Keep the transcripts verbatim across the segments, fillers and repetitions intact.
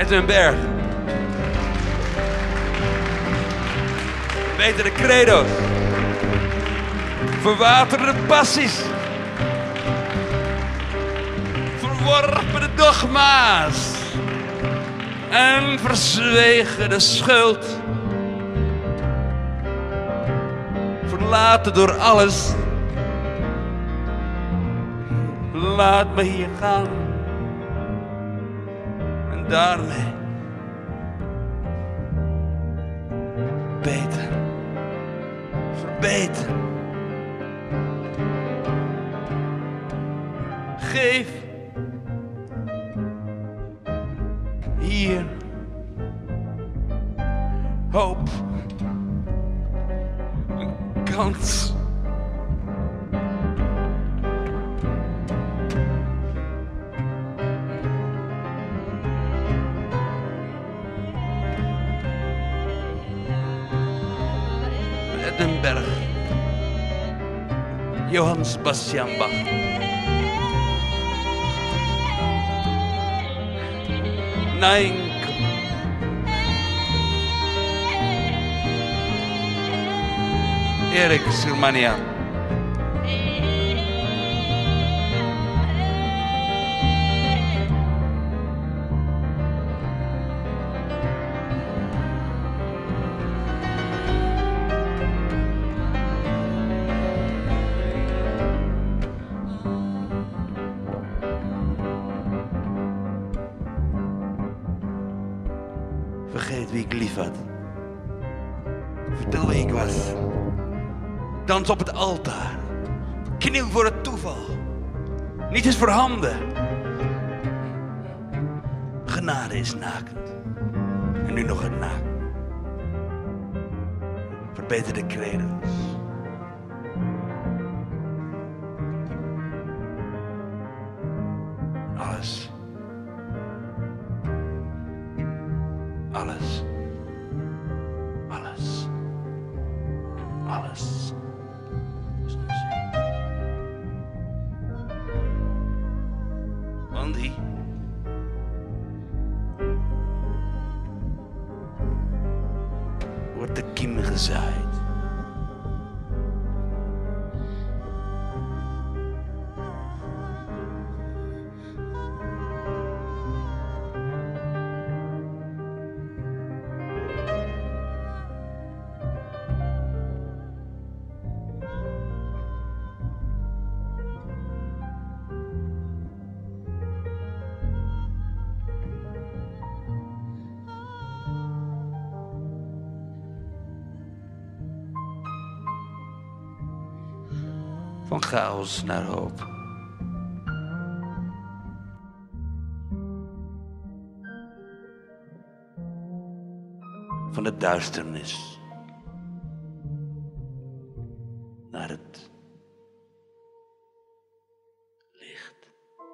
den Berg. Betere credo's. Verwaterde passies. Verworpen dogma's. En verzwegen de schuld. Verlaten door alles. Laat me hier gaan. En daarmee beter, verbeter. Geef hier hoop, een kans. Den Berg, Johann Sebastian Bach. Nein. Erik Surmanian. Vergeet wie ik lief had. Vertel wie ik was. Dans op het altaar. Kniel voor het toeval. Niet is voorhanden. Genade is nakend. En nu nog een naakt. Verbeter de credo's. Alles. Alles. Alles. Alles. Want die wordt de kiem gezaaid. Van chaos naar hoop. Van de duisternis naar het licht.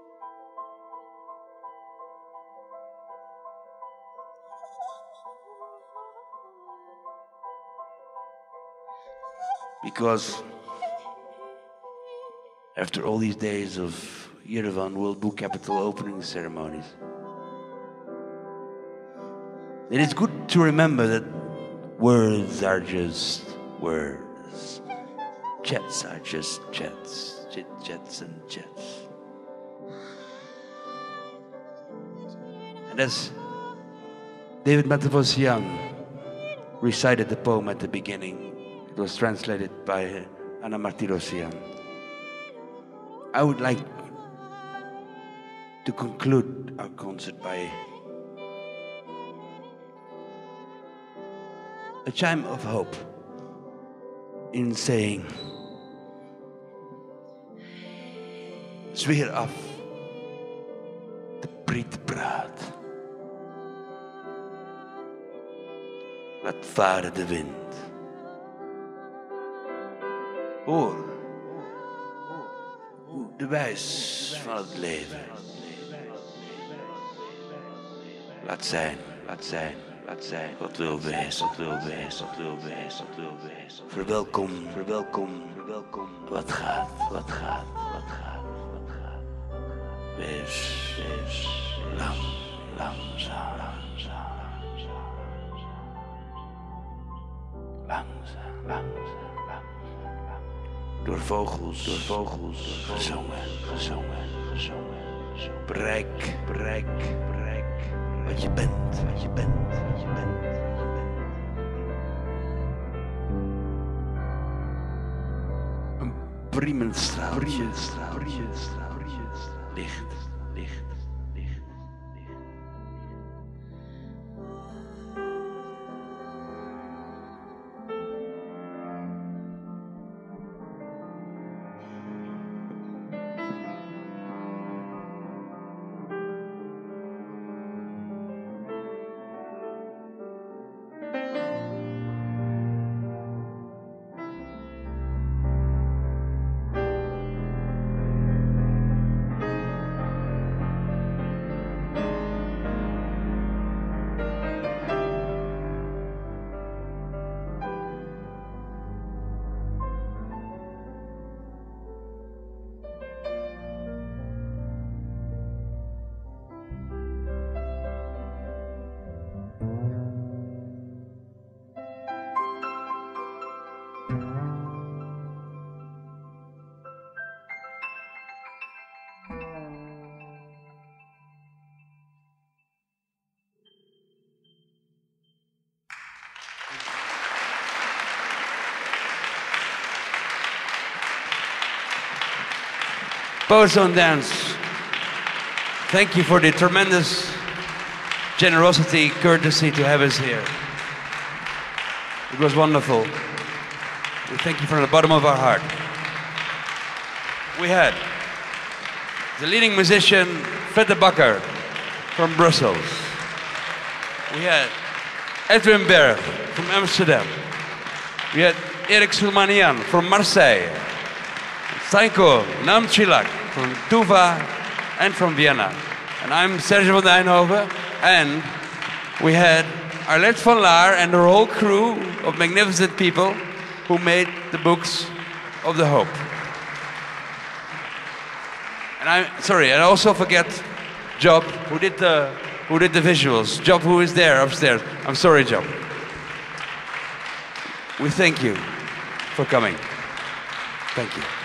Because after all these days of Yerevan World Book Capital opening ceremonies, it is good to remember that words are just words. Chats are just chats. Chit chats and chats. And as David Matavosian recited the poem at the beginning, it was translated by Anna Martirosian. I would like to conclude our concert by a chime of hope in saying, zweer af de prietpraat. Laat varen de wind. Hoor de wijs van het leven. Laat zijn, laat zijn, laat zijn. Wat wil wezen, wat wil wezen, wat wil wezen, wat wil wezen. Verwelkom, verwelkom, verwelkom. Wat gaat, wat gaat, wat gaat, wat gaat. Wees, wees, lang, langzaam. langzaam, langzaam, langzaam. Door vogels, door vogels, gezongen, gezongen, gezongen, gezongen. Bereik, bereik, bereik, wat je bent, wat je bent, wat je bent, wat je bent. Een priemend straaltje, straaltje, straaltje, licht, licht. Poets Don't Dance, thank you for the tremendous generosity, courtesy to have us here. It was wonderful. We thank you from the bottom of our heart. We had the leading musician, Fred de Bakker from Brussels. We had Edwin Berg from Amsterdam. We had Erik Soulmanian from Marseille. Stanko Namchilak from Tuva and from Vienna. And I'm Sergio van Dijnhoven, and we had Arlette van Laar and her whole crew of magnificent people who made the books of the Hope. And I'm sorry, and I also forget Job, who did the who did the visuals. Job, who is there upstairs. I'm sorry, Job. We thank you for coming. Thank you.